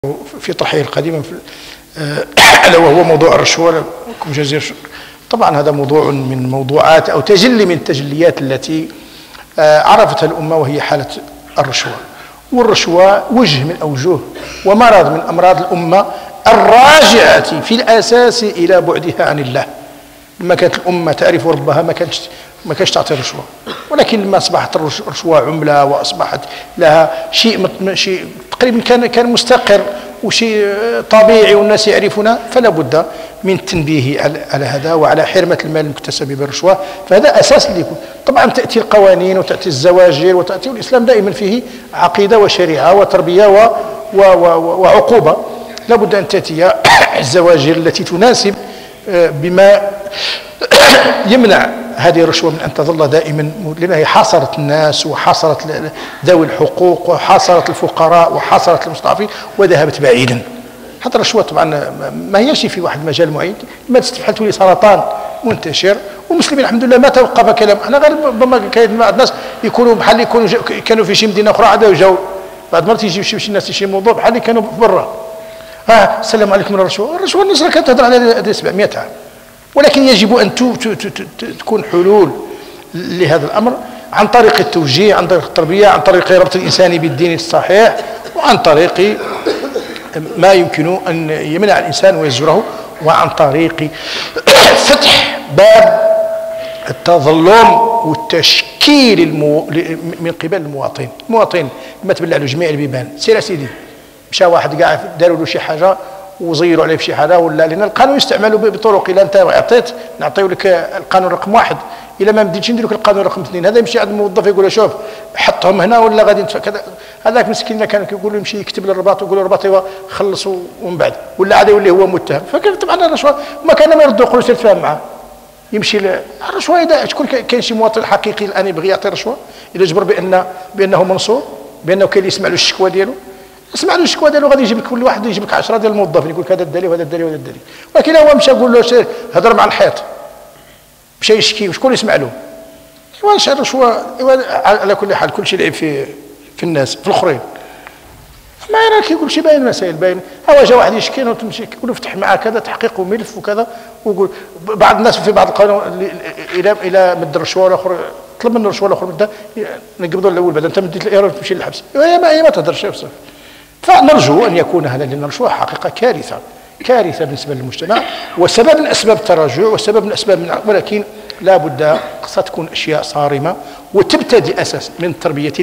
في طرحه القديم ألا وهو موضوع الرشوة لكم جزيل الشكر. طبعا هذا موضوع من موضوعات أو تجلي من التجليات التي عرفتها الأمة، وهي حالة الرشوة. والرشوة وجه من أوجه ومرض من أمراض الأمة الراجعة في الأساس إلى بعدها عن الله. لما كانت الأمة تعرف ربها ما كانش تعطي الرشوة، ولكن لما أصبحت الرشوة عملة وأصبحت لها شيء تقريبا كان مستقر وشيء طبيعي والناس يعرفونه، فلا بد من التنبيه على هذا وعلى حرمة المال المكتسب بالرشوة. فهذا أساس اللي يكون. طبعا تأتي القوانين وتأتي الزواجر وتأتي الإسلام دائما فيه عقيدة وشريعة وتربية وعقوبة. لا بد أن تأتي الزواجر التي تناسب بما يمنع هذه الرشوة من أن تظل دائما، لأنها هي حاصرت الناس وحاصرت ذوي الحقوق وحاصرت الفقراء وحاصرت المستضعفين وذهبت بعيدا. حتى الرشوة طبعا ما هيش في واحد مجال معين، ما تستفحل تولي سرطان منتشر. والمسلمين الحمد لله ما توقف كلام. انا غير ربما كاين بعض الناس يكونوا بحال يكونوا كانوا في شي مدينه اخرى عاد وجاو بعد مرات يجي شي الناس شي موضوع بحال اللي كانوا برا. السلام عليكم الرشوة الناس راه كتهضر على هذه 700 عام، ولكن يجب ان تكون حلول لهذا الامر عن طريق التوجيه، عن طريق التربيه، عن طريق ربط الانسان بالدين الصحيح، وعن طريق ما يمكن ان يمنع الانسان ويزجره، وعن طريق فتح باب التظلم والتشكيل من قبل المواطن ما تبلع له جميع البيبان. سير سيدي، مشى واحد قاعد داروا له شي حاجه وزيروا عليه بشي حاجه، ولا لان القانون يستعمل بطرق. الا انت عطيت نعطيو لك القانون رقم 1، الا ما بديتش ندير لك القانون رقم 2، هذا يمشي عند الموظف يقول له شوف حطهم هنا ولا غادي كذا. هذاك مسكين اللي كان كيقول له يمشي يكتب للرباط ويقول له الرباط ايوا خلصوا ومن بعد، ولا عاد يولي هو متهم. فكان طبعا الرشوه ما كان ما يردوا يقولوا سير تفاهم معاه يمشي الرشوه. اذا شكون كاين شي مواطن حقيقي الان يبغي يعطي رشوه، اذا جبر بانه منصور، بانه كاين اللي يسمع له الشكوى ديالو، اسمع له الشكوى ديالو، غادي يجيب لك كل واحد يجيب لك 10 ديال الموظفين يقول لك هذا الدليل وهذا الدليل وهذا الدليل. ولكن هو مشى قول له سير هضر مع الحيط، مشى يشكي وشكون يسمع له؟ واش الرشوه على كل حال كل شيء لعب في الناس في الاخرين. ما راه كيقول شي باين مسائل باين. هو جا واحد يشكي وتمشي يقول له فتح معاه كذا تحقيق وملف وكذا، ويقول بعض الناس في بعض القانون الى مد الرشوه الاخر طلب منه الرشوه الاخر مده نقبضوا الاول بعد انت مديت الايرور تمشي للحبس. هي ما تهدرش بصح. فنرجو ان يكون هذا، لان الرشوه حقيقه كارثه بالنسبه للمجتمع وسبب من اسباب التراجع وسبب من اسباب ولكن لا بد خاصها تكون اشياء صارمه وتبتدئ اساس من التربيه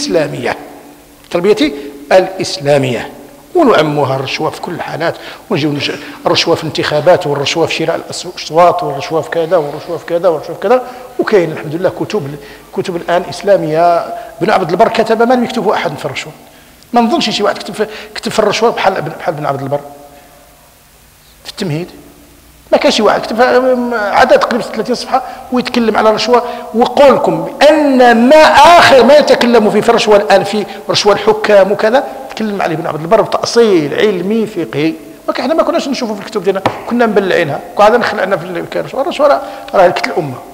الاسلاميه ونعمها الرشوه في كل الحالات، ونجيو الرشوه في الانتخابات والرشوه في شراء الاصوات والرشوه في كذا والرشوه في كذا والرشوه في كذا. وكاين الحمد لله كتب الان اسلاميه. بن عبد البر كتب ما لم يكتبه احد في الرشوه. ما نظنش شي واحد كتب في الرشوه بحال بن عبد البر في التمهيد. ما كان شي واحد كتب عدد تقريبا 30 صفحه ويتكلم على الرشوه. وقول لكم بان ما اخر ما يتكلم فيه في الرشوه الان في رشوه الحكام وكذا تكلم عليه ابن عبد البر بتاصيل علمي فقهي. ولكن احنا ما كناش نشوفوا في الكتب ديالنا، كنا مبلعينها وهذا نخلعنا في الرشوه. الرشوه راه هلكت الامه.